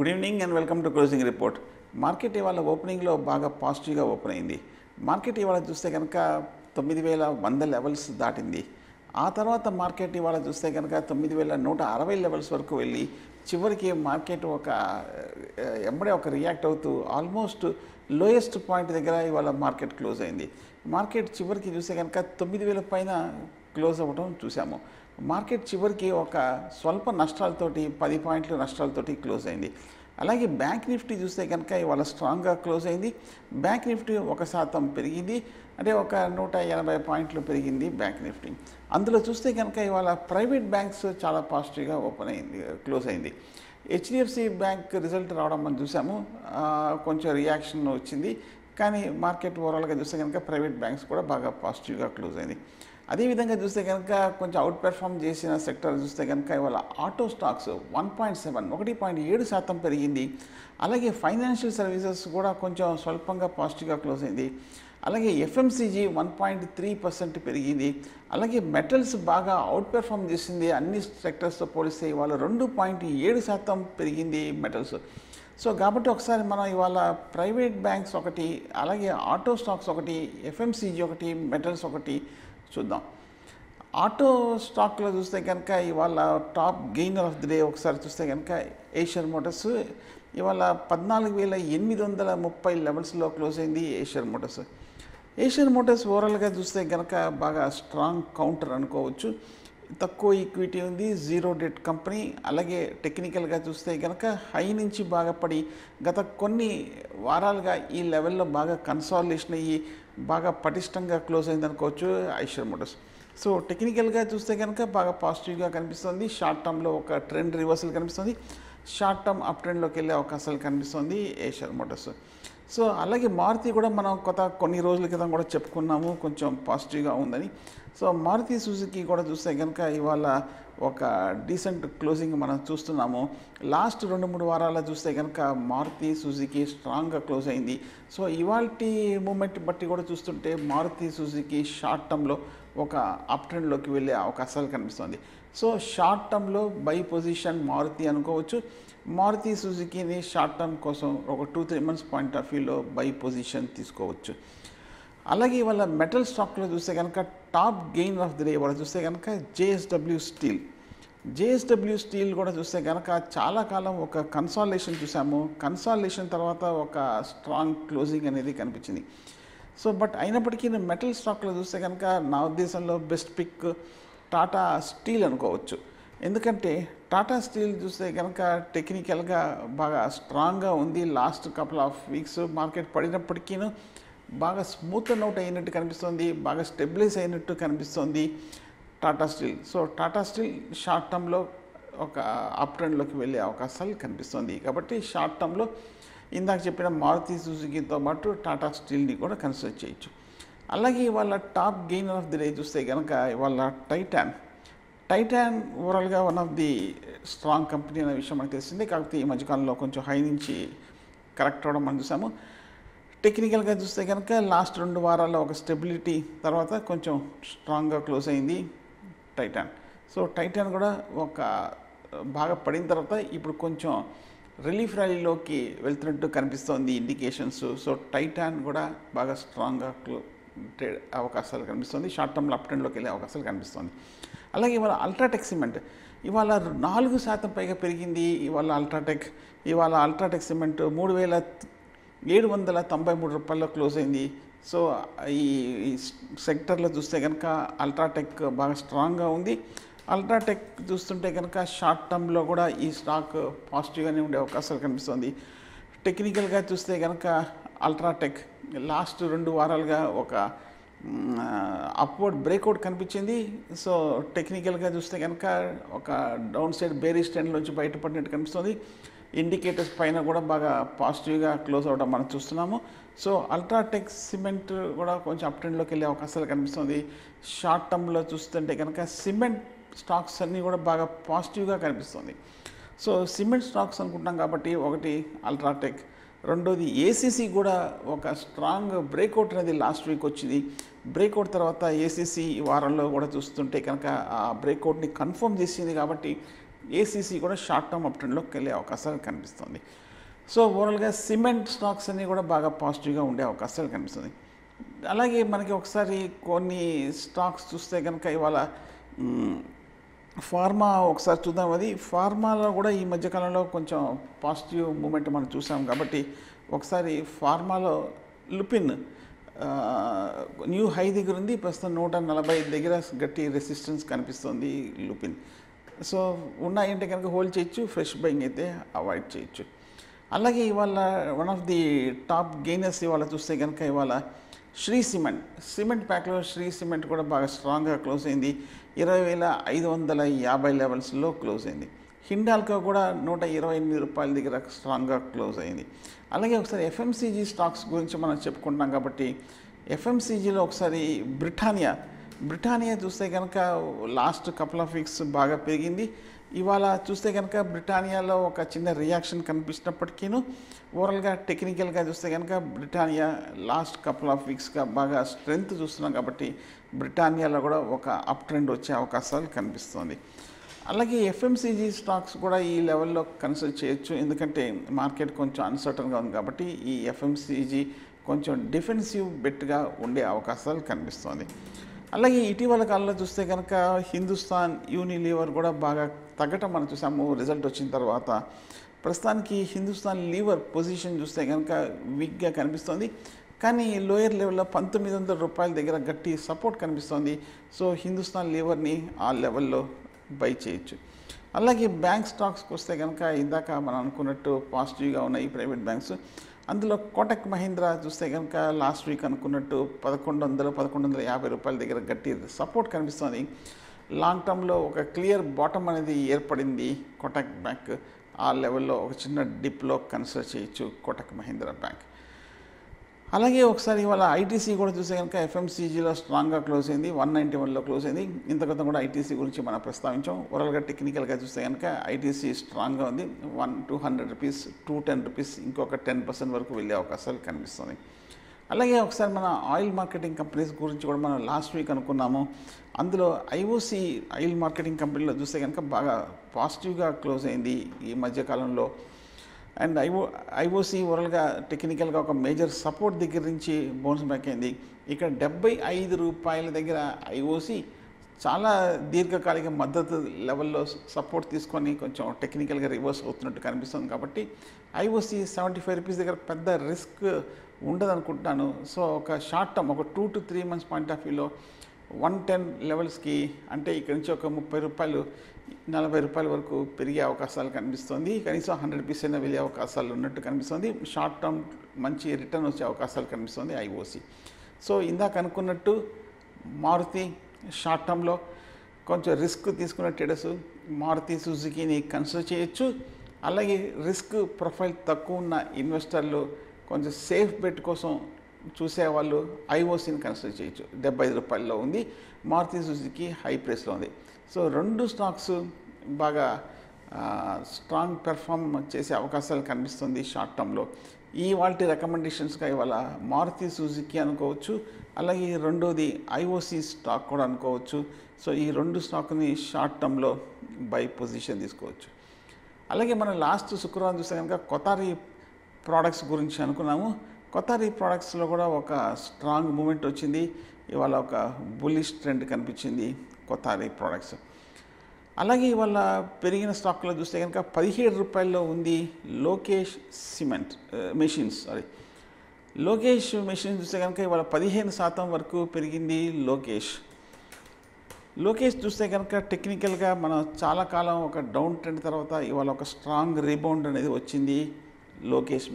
Good evening and welcome to closing report. Market ఇవాళ ఓపెనింగ్లో బాగా పాజిటివ్గా ఓపెన్ అయింది. మార్కెట్ ఇవాళ చూస్తే కనుక 9100 లెవెల్స్ దాటింది. ఆ తర్వాత మార్కెట్ ఇవాళ చూస్తే కనుక 9160 లెవెల్స్ వరకు వెళ్ళి చివరికి మార్కెట్ ఎంబడే రియాక్ట్ అవుతూ ఆల్మోస్ట్ లోయెస్ట్ పాయింట్ దగ్గర ఇవాళ మార్కెట్ క్లోజ్ అయింది. మార్కెట్ చివరికి చూస్తే కనుక 9000 పైన క్లోజ్ అవ్వడం చూసాము. మార్కెట్ చివరికి స్వల్ప నష్టాలతోటి 10 పాయింట్ల నష్టాలతోటి క్లోజ్ అయింది. అలాగే బ్యాంక్ నిఫ్టీ చూస్తే కనుక ఇవాళ స్ట్రాంగ్గా క్లోజ్ అయింది. బ్యాంక్ నిఫ్టీ 1% పెరిగింది, అంటే 180 పాయింట్లు పెరిగింది బ్యాంక్ నిఫ్టీ. అందులో చూస్తే కనుక ఇవాళ ప్రైవేట్ బ్యాంక్స్ చాలా పాజిటివ్గా క్లోజ్ అయింది. హెచ్డిఎఫ్సి బ్యాంక్ రిజల్ట్ రావడం మనం చూసాము, కొంచెం రియాక్షన్ వచ్చింది. కానీ మార్కెట్ ఓవరాల్గా చూస్తే కనుక ప్రైవేట్ బ్యాంక్స్ కూడా బాగా పాజిటివ్గా క్లోజ్ అయింది. అదేవిధంగా చూస్తే కనుక కొంచెం అవుట్ పెర్ఫామ్ చేసిన సెక్టర్ చూస్తే కనుక ఇవాళ ఆటో స్టాక్స్ 1.7% పెరిగింది. అలాగే ఫైనాన్షియల్ సర్వీసెస్ కూడా కొంచెం స్వల్పంగా పాజిటివ్గా క్లోజ్ అయింది. అలాగే ఎఫ్ఎంసీజీ 1.3% పెరిగింది. అలాగే మెటల్స్ బాగా అవుట్ పెర్ఫామ్ చేసింది. అన్ని సెక్టర్స్తో పోలిస్తే ఇవాళ 2.7% పెరిగింది మెటల్స్. సో కాబట్టి ఒకసారి మనం ఇవాళ ప్రైవేట్ బ్యాంక్స్ ఒకటి, అలాగే ఆటో స్టాక్స్ ఒకటి, ఎఫ్ఎంసీజీ ఒకటి, మెటల్స్ ఒకటి చూద్దాం. ఆటో స్టాక్లో చూస్తే కనుక ఇవాళ top gainer of the day ఒకసారి చూస్తే కనుక ఏషియర్ మోటార్స్ ఇవాళ 14830 లెవెల్స్లో క్లోజ్ అయింది. ఏషియర్ మోటార్స్ ఓవరాల్గా చూస్తే కనుక బాగా స్ట్రాంగ్ కౌంటర్ అనుకోవచ్చు. తక్కువ ఈక్విటీ ఉంది, జీరో డెట్ కంపెనీ. అలాగే టెక్నికల్గా చూస్తే కనుక హై నుంచి బాగా పడి గత కొన్ని వారాలుగా ఈ లెవెల్లో బాగా కన్సాలిడేషన్ అయ్యి బాగా పటిష్టంగా క్లోజ్ అయింది అనుకోవచ్చు ఏషియర్ మోటార్స్. సో టెక్నికల్గా చూస్తే కనుక బాగా పాజిటివ్గా కనిపిస్తుంది. షార్ట్ టర్మ్లో ఒక ట్రెండ్ రివర్సల్ కనిపిస్తుంది. షార్ట్ టర్మ్ అప్ ట్రెండ్లోకి వెళ్ళే అవకాశాలు కనిపిస్తుంది ఏషియర్ మోటార్స్. సో అలాగే మారుతి కూడా మనం కొన్ని రోజుల క్రితం కూడా చెప్పుకున్నాము, కొంచెం పాజిటివ్గా ఉందని. సో మారుతి సుజుకి కూడా చూస్తే కనుక ఇవాళ డీసెంట్ క్లోజింగ్ మనం చూస్తున్నాము. లాస్ట్ 2-3 వారాల్లో చూస్తే కనుక మారుతి సుజుకి స్ట్రాంగ్గా క్లోజ్ అయింది. సో ఇవాల్టి మూమెంట్ బట్టి కూడా చూస్తుంటే మారుతి సుజుకి షార్ట్ టర్మ్లో అప్ ట్రెండ్లోకి వెళ్ళే అవకాశాలు కనిపిస్తుంది. సో షార్ట్ టర్మ్లో బై పొజిషన్ మారుతి అనుకోవచ్చు. మారుతి సుజుకిని షార్ట్ టర్మ్ కోసం 2-3 మంత్స్ పాయింట్ ఆఫ్ వ్యూలో బై పొజిషన్ తీసుకోవచ్చు. అలాగే ఇవాళ మెటల్ స్టాక్లో చూస్తే కనుక top gain of the day ఇవాళ చూస్తే కనుక జేఎస్డబ్ల్యూ స్టీల్ కూడా చూస్తే కనుక చాలా కాలం కన్సాలిడేషన్ చూసాము. కన్సాలిడేషన్ తర్వాత స్ట్రాంగ్ క్లోజింగ్ అనేది కనిపించింది. సో బట్ అయినప్పటికీ మెటల్ స్టాక్లో చూస్తే కనుక నా ఉద్దేశంలో బెస్ట్ పిక్ టాటా స్టీల్ అనుకోవచ్చు. ఎందుకంటే టాటా స్టీల్ చూస్తే కనుక టెక్నికల్గా బాగా స్ట్రాంగ్గా ఉంది. Last couple of weeks market పడినప్పటికీ బాగా స్మూత్ అవుట్ అయినట్టు కనిపిస్తుంది, బాగా స్టెబిలైజ్ అయినట్టు కనిపిస్తుంది Tata steel. So Tata steel short టర్మ్లో అప్ ట్రెండ్లోకి వెళ్ళే అవకాశాలు కనిపిస్తుంది. కాబట్టి షార్ట్ టర్మ్లో ఇందాక చెప్పిన మారుతి సుజుకితో పాటు టాటా స్టీల్ని కూడా కన్సిడర్ చేయొచ్చు. అలాగే ఇవాళ top gainer of the day చూస్తే కనుక ఇవాళ టైటాన్ ఓవరాల్గా one of the strong company అనే విషయం మనకు తెలిసిందే. కాకపోతే ఈ మధ్యకాలంలో కొంచెం హై నుంచి కరెక్ట్ అవ్వడం మనం చూసాము. టెక్నికల్గా చూస్తే కనుక లాస్ట్ 2 వారాల్లో స్టెబిలిటీ తర్వాత కొంచెం స్ట్రాంగ్గా క్లోజ్ అయింది టైటాన్. సో టైటాన్ కూడా బాగా పడిన తర్వాత ఇప్పుడు కొంచెం రిలీఫ్ ర్యాలీలోకి వెళ్తున్నట్టు కనిపిస్తోంది ఇండికేషన్స్. సో టైటాన్ కూడా బాగా స్ట్రాంగ్గా ట్రేడ్ అవకాశాలు కనిపిస్తుంది. షార్ట్ టర్మ్లో అప్ ట్రెండ్లోకి వెళ్ళే అవకాశాలు కనిపిస్తుంది. అలాగే ఇవాళ అల్ట్రాటెక్ సిమెంట్ ఇవాళ 4% పైగా పెరిగింది. ఇవాళ అల్ట్రాటెక్ సిమెంట్ 3793 రూపాయల్లో క్లోజ్ అయింది. సో ఈ సెక్టర్లో చూస్తే కనుక అల్ట్రాటెక్ బాగా స్ట్రాంగ్గా ఉంది. అల్ట్రాటెక్ చూస్తుంటే కనుక షార్ట్ టర్మ్లో కూడా ఈ స్టాక్ పాజిటివ్గానే ఉండే అవకాశాలు కనిపిస్తుంది. టెక్నికల్గా చూస్తే కనుక అల్ట్రాటెక్ లాస్ట్ 2 వారాలుగా అప్వర్డ్ బ్రేక్అవుట్ కనిపించింది. సో టెక్నికల్గా చూస్తే కనుక డౌన్ సైడ్ బేరిష్ ట్రెండ్ నుంచి బయటపడినట్టు కనిపిస్తుంది. ఇండికేటర్స్ పైన కూడా బాగా పాజిటివ్గా క్లోజ్ అవ్వడం మనం చూస్తున్నాము. సో అల్ట్రాటెక్ సిమెంట్ కూడా కొంచెం అప్ ట్రెండ్లోకి వెళ్ళే అవకాశాలు కనిపిస్తుంది. షార్ట్ టర్మ్లో చూస్తుంటే కనుక సిమెంట్ స్టాక్స్ అన్నీ కూడా బాగా పాజిటివ్గా కనిపిస్తుంది. సో సిమెంట్ స్టాక్స్ అనుకుంటున్నాం కాబట్టి ఒకటి అల్ట్రాటెక్, రెండోది ఏసీసీ కూడా స్ట్రాంగ్ బ్రేక్అవుట్ అనేది లాస్ట్ వీక్ వచ్చింది. బ్రేక్అవుట్ తర్వాత ఏసీసీ వారంలో కూడా చూస్తుంటే కనుక ఆ బ్రేక్అవుట్ని కన్ఫర్మ్ చేసింది. కాబట్టి ఏసీసీ కూడా షార్ట్ టర్మ్ అప్ ట్రెండ్లోకి వెళ్ళే అవకాశాలు కనిపిస్తుంది. సో ఓవరాల్గా సిమెంట్ స్టాక్స్ అన్నీ కూడా బాగా పాజిటివ్గా ఉండే అవకాశాలు కనిపిస్తుంది. అలాగే మనకి ఒకసారి కొన్ని స్టాక్స్ చూస్తే కనుక ఇవాళ ఫార్మా ఒకసారి చూద్దాం. అది ఫార్మాలో కూడా ఈ మధ్యకాలంలో కొంచెం పాజిటివ్ మూమెంట్ మనం చూసాం కాబట్టి ఒకసారి ఫార్మాలో లుపిన్ న్యూ హై దగ్గర ఉంది. ప్రస్తుతం 140 దగ్గర గట్టి రెసిస్టెన్స్ కనిపిస్తుంది లుపిన్. సో ఉన్నాయంటే కనుక హోల్డ్ చేయొచ్చు, ఫ్రెష్ బయింగ్ అయితే అవాయిడ్ చేయొచ్చు. అలాగే ఇవాళ one of the top gainers ఇవాళ చూస్తే కనుక ఇవాళ శ్రీ సిమెంట్ ప్యాక్లో శ్రీ సిమెంట్ కూడా బాగా స్ట్రాంగ్గా క్లోజ్ అయింది. 20,550 లెవెల్స్లో క్లోజ్ అయింది. హిండాల్కో కూడా 128 రూపాయల దగ్గర స్ట్రాంగ్గా క్లోజ్ అయింది. అలాగే ఒకసారి ఎఫ్ఎంసీజీ స్టాక్స్ గురించి మనం చెప్పుకుంటున్నాం కాబట్టి ఎఫ్ఎంసీజీలో ఒకసారి బ్రిటానియా చూస్తే కనుక లాస్ట్ కపుల్ ఆఫ్ వీక్స్ బాగా పెరిగింది. ఇవాళ చూస్తే కనుక బ్రిటానియాలో ఒక చిన్న రియాక్షన్ కనిపించినప్పటికీను ఓవరాల్గా టెక్నికల్గా చూస్తే కనుక బ్రిటానియా లాస్ట్ కపుల్ ఆఫ్ వీక్స్గా బాగా స్ట్రెంగ్త్ చూస్తున్నాం కాబట్టి బ్రిటానియాలో కూడా ఒక అప్ ట్రెండ్ వచ్చే అవకాశాలు కనిపిస్తుంది. అలాగే ఎఫ్ఎంసీజీ స్టాక్స్ కూడా ఈ లెవెల్లో కన్సిడర్ చేయొచ్చు, ఎందుకంటే మార్కెట్ కొంచెం అన్సర్టన్గా ఉంది కాబట్టి ఈ ఎఫ్ఎంసీజీ కొంచెం డిఫెన్సివ్ బెట్గా ఉండే అవకాశాలు కనిపిస్తుంది. అలాగే ఇటీవల కాలంలో చూస్తే కనుక హిందుస్థాన్ యూనిలీవర్ కూడా బాగా తగ్గటం మనం చూసాము రిజల్ట్ వచ్చిన తర్వాత. ప్రస్తుతానికి హిందుస్థాన్ లీవర్ పొజిషన్ చూస్తే కనుక వీక్గా కనిపిస్తుంది, కానీ లోయర్ లెవెల్లో 1900 రూపాయల దగ్గర గట్టి సపోర్ట్ కనిపిస్తుంది. సో హిందుస్థాన్ లీవర్ని ఆ లెవెల్లో బై చేయొచ్చు. అలాగే బ్యాంక్ స్టాక్స్కి వస్తే కనుక ఇందాక మనం అనుకున్నట్టు పాజిటివ్గా ఉన్నాయి ప్రైవేట్ బ్యాంక్స్. అందులో కోటక్ మహీంద్రా చూస్తే కనుక లాస్ట్ వీక్ అనుకున్నట్టు 1150 రూపాయల దగ్గర గట్టి సపోర్ట్ కనిపిస్తుంది. లాంగ్ టర్మ్లో ఒక క్లియర్ బాటమ్ అనేది ఏర్పడింది కోటక్ బ్యాంక్. ఆ లెవెల్లో ఒక చిన్న డిప్లో కన్సిడర్ చేయొచ్చు కోటక్ మహీంద్రా బ్యాంక్. అలాగే ఒకసారి ఇవాళ ఐటీసీ కూడా చూస్తే కనుక ఎఫ్ఎంసీజీలో స్ట్రాంగ్గా క్లోజ్ అయింది, 191లో క్లోజ్ అయింది. ఇంతకొంత కూడా ఐటీసీ గురించి మనం ప్రస్తావించాం. ఓవరాల్గా టెక్నికల్గా చూస్తే కనుక ఐటీసీ స్ట్రాంగ్గా ఉంది. 200 రూపీస్, 210 రూపీస్, ఇంకొక 10% వరకు వెళ్ళే అవకాశాలు కనిపిస్తుంది. అలాగే ఒకసారి మన ఆయిల్ మార్కెటింగ్ కంపెనీస్ గురించి కూడా మనం లాస్ట్ వీక్ అనుకున్నాము. అందులో ఐఓసీ ఆయిల్ మార్కెటింగ్ కంపెనీలో చూస్తే కనుక బాగా పాజిటివ్గా క్లోజ్ అయింది ఈ మధ్యకాలంలో. అండ్ ఐఓసీ ఓవరాల్గా టెక్నికల్గా ఒక మేజర్ సపోర్ట్ దగ్గర నుంచి బౌన్స్ బ్యాక్ అయింది. ఇక్కడ 75 రూపాయల దగ్గర ఐఓసీ చాలా దీర్ఘకాలిక మద్దతు లెవెల్లో సపోర్ట్ తీసుకొని కొంచెం టెక్నికల్గా రివర్స్ అవుతున్నట్టు కనిపిస్తుంది కాబట్టి ఐఓసీ 75 రూపీస్ దగ్గర పెద్ద రిస్క్ ఉండదనుకుంటున్నాను. సో ఒక షార్ట్ టర్మ్ ఒక 2 to 3 months పాయింట్ ఆఫ్ వ్యూలో 110 లెవెల్స్కి అంటే ఇక్కడ నుంచి ఒక 30 రూపాయలు 40 రూపాయల వరకు పెరిగే అవకాశాలు కనిపిస్తుంది. కనీసం 100 రూపీస్ అయినా వెళ్ళే అవకాశాలు ఉన్నట్టు కనిపిస్తుంది. షార్ట్ టర్మ్ మంచి రిటర్న్ వచ్చే అవకాశాలు కనిపిస్తుంది ఐఓసీ. సో ఇందాక అనుకున్నట్టు మారుతి షార్ట్ టర్మ్లో కొంచెం రిస్క్ తీసుకున్న ట్రేడర్స్ మారుతి సుజుకీని కన్సిడర్ చేయొచ్చు. అలాగే రిస్క్ ప్రొఫైల్ తక్కువ ఉన్న ఇన్వెస్టర్లు కొంచెం సేఫ్ బెట్ కోసం చూసేవాళ్ళు ఐఓసీని కన్సిడర్ చేయొచ్చు. 75 రూపాయల్లో ఉంది, మారుతి సుజుకి హై ప్రైస్లో ఉంది. సో 2 స్టాక్స్ బాగా స్ట్రాంగ్ పెర్ఫామ్ చేసే అవకాశాలు కనిపిస్తుంది షార్ట్ టర్మ్లో. ఈ వాటి రికమెండేషన్స్గా ఇవాళ మారుతి సుజుకి అనుకోవచ్చు, అలాగే రెండోది ఐఓసీ స్టాక్ కూడా అనుకోవచ్చు. సో ఈ 2 స్టాక్ని షార్ట్ టర్మ్లో బై పొజిషన్ తీసుకోవచ్చు. అలాగే మనం లాస్ట్ శుక్రవారం చూస్తే కనుక కొతారి ప్రోడక్ట్స్ గురించి అనుకున్నాము. కొతారి ప్రోడక్ట్స్లో కూడా ఒక స్ట్రాంగ్ మూమెంట్ వచ్చింది. ఇవాళ ఒక బుల్లిష్ ట్రెండ్ కనిపించింది కొతారి ప్రోడక్ట్స్. అలాగే ఇవాళ పెరిగిన స్టాక్లో చూస్తే కనుక 17 రూపాయల్లో ఉంది లోకేష్ మెషిన్స్ చూస్తే కనుక ఇవాళ 15% వరకు పెరిగింది లోకేష్ చూస్తే కనుక టెక్నికల్గా మనం చాలా కాలం ఒక డౌన్ ట్రెండ్ తర్వాత ఇవాళ ఒక స్ట్రాంగ్ రీబౌండ్ అనేది వచ్చింది లోకేష్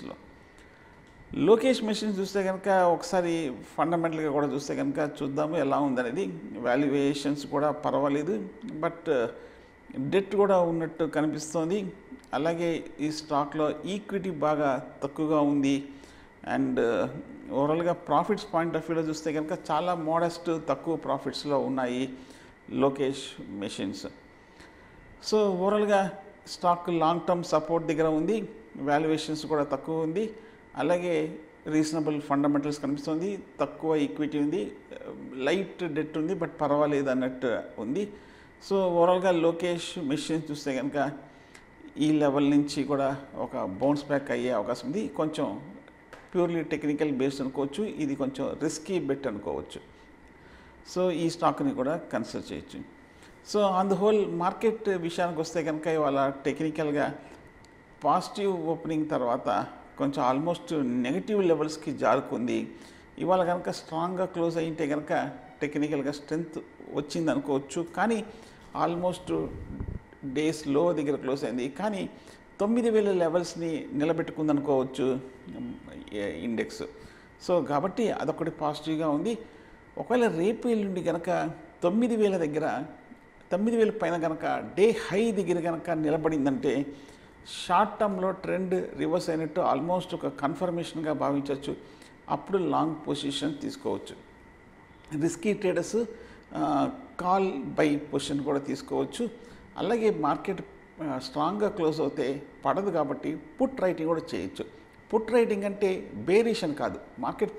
మెషిన్స్ చూస్తే కనుక ఒకసారి ఫండమెంటల్గా కూడా చూస్తే కనుక చూద్దాము ఎలా ఉందనేది. వాల్యుయేషన్స్ కూడా పర్వాలేదు, బట్ డెట్ కూడా ఉన్నట్టు కనిపిస్తుంది. అలాగే ఈ స్టాక్లో ఈక్విటీ బాగా తక్కువగా ఉంది. అండ్ ఓవరాల్గా ప్రాఫిట్స్ పాయింట్ ఆఫ్ వ్యూలో చూస్తే కనుక చాలా మోడెస్ట్ తక్కువ ప్రాఫిట్స్లో ఉన్నాయి లోకేష్ మెషిన్స్. సో ఓవరాల్గా స్టాక్ లాంగ్ టర్మ్ సపోర్ట్ దగ్గర ఉంది, వాల్యుయేషన్స్ కూడా తక్కువ ఉంది, అలాగే రీజనబుల్ ఫండమెంటల్స్ కనిపిస్తుంది, తక్కువ ఈక్విటీ ఉంది, లైట్ డెట్ ఉంది, బట్ పర్వాలేదు అన్నట్టు ఉంది. సో ఓవరాల్గా లోకేష్ మెషిన్ చూస్తే కనుక ఈ లెవెల్ నుంచి కూడా ఒక బౌన్స్ బ్యాక్ అయ్యే అవకాశం ఉంది. కొంచెం ప్యూర్లీ టెక్నికల్ బేస్డ్ అనుకోవచ్చు, ఇది కొంచెం రిస్కీ బెట్ అనుకోవచ్చు. సో ఈ స్టాక్ని కూడా కన్సిడర్ చేయొచ్చు. So on the whole market విషయానికి వస్తే కనుక ఇవాళ టెక్నికల్గా పాజిటివ్ ఓపెనింగ్ తర్వాత కొంచెం ఆల్మోస్ట్ నెగిటివ్ లెవెల్స్కి జారుకుంది. ఇవాళ కనుక స్ట్రాంగ్గా క్లోజ్ అయ్యింటే కనుక టెక్నికల్గా స్ట్రెంగ్త్ వచ్చింది అనుకోవచ్చు. కానీ ఆల్మోస్ట్ డేస్ లో దగ్గర క్లోజ్ అయింది. కానీ 9,000 లెవెల్స్ని నిలబెట్టుకుంది అనుకోవచ్చు ఇండెక్స్. సో కాబట్టి అదొకటి పాజిటివ్గా ఉంది. ఒకవేళ రేపు ఎల్లుండి కనుక 9,000 దగ్గర 9,000 పైన కనుక డే హై దగ్గర కనుక నిలబడిందంటే షార్ట్ టర్మ్లో ట్రెండ్ రివర్స్ అయినట్టు ఆల్మోస్ట్ ఒక కన్ఫర్మేషన్గా భావించవచ్చు. అప్పుడు లాంగ్ పొజిషన్ తీసుకోవచ్చు. Risky traders call buy position కూడా తీసుకోవచ్చు. అలాగే మార్కెట్ స్ట్రాంగ్గా క్లోజ్ అవుతే పడదు కాబట్టి పుట్ రైటింగ్ కూడా చేయొచ్చు. పుట్ రైటింగ్ అంటే బేరిషన్ కాదు, మార్కెట్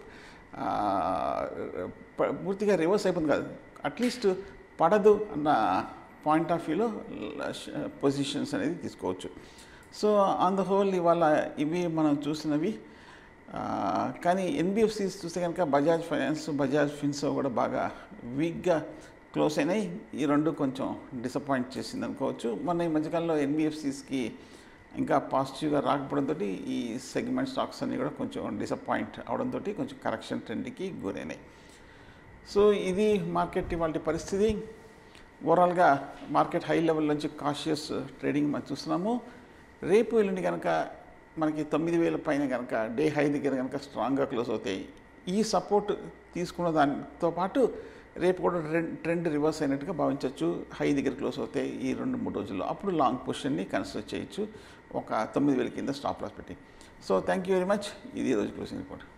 పూర్తిగా రివర్స్ అయిపోతుంది కాదు, అట్లీస్ట్ పడదు అన్న పాయింట్ ఆఫ్ వ్యూలో పొజిషన్స్ అనేది తీసుకోవచ్చు. సో ఆన్ ద హోల్ ఇవాళ ఇవి మనం చూసినవి. కానీ ఎన్బిఎఫ్సిస్ చూస్తే కనుక బజాజ్ ఫైనాన్స్, బజాజ్ ఫిన్సో కూడా బాగా వీక్గా క్లోజ్ అయినాయి. ఈ రెండు కొంచెం డిసప్పాయింట్ చేసింది అనుకోవచ్చు. మొన్న ఈ మధ్యకాలంలో ఎన్బిఎఫ్సిస్కి ఇంకా పాజిటివ్గా రాకపోవడంతో ఈ సెగ్మెంట్ స్టాక్స్ అన్నీ కూడా కొంచెం డిసప్పాయింట్ అవడంతో కొంచెం కరెక్షన్ ట్రెండ్కి గురైనాయి. సో ఇది మార్కెట్ ఇవాళ పరిస్థితి. ఓవరాల్గా మార్కెట్ హై లెవెల్ నుంచి కాషియస్ ట్రేడింగ్ మనం చూస్తున్నాము. రేపు ఎల్లుండి కనుక మనకి 9,000 పైన కనుక డే హై దగ్గర కనుక స్ట్రాంగ్గా క్లోజ్ అవుతాయి. ఈ సపోర్ట్ తీసుకున్న దానితో పాటు రేపు కూడా ట్రెండ్ రివర్స్ అయినట్టుగా భావించవచ్చు. హై దగ్గర క్లోజ్ అవుతాయి ఈ 2-3 రోజుల్లో. అప్పుడు లాంగ్ పొజిషన్ని కన్సిడర్ చేయొచ్చు, ఒక 9,000 కింద స్టాప్ లాస్ పెట్టి. So thank you very much. ఇది ఈరోజు క్లోజింగ్ రిపోర్ట్.